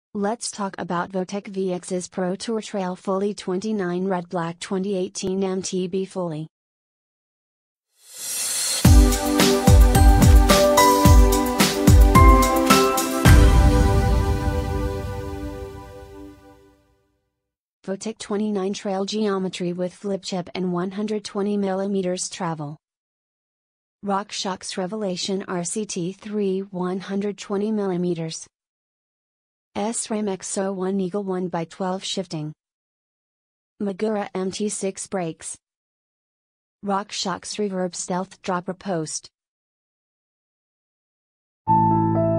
Let's talk about VOTEC VXs Pro Tour Trail Fully 29 Red Black 2018 MTB Fully. VOTEC 29 Trail Geometry with flip chip and 120mm travel. RockShox Revelation RCT3 120mm. Sram XO1 Eagle 1x12 shifting. Magura MT6 brakes. RockShox Reverb Stealth Dropper Post.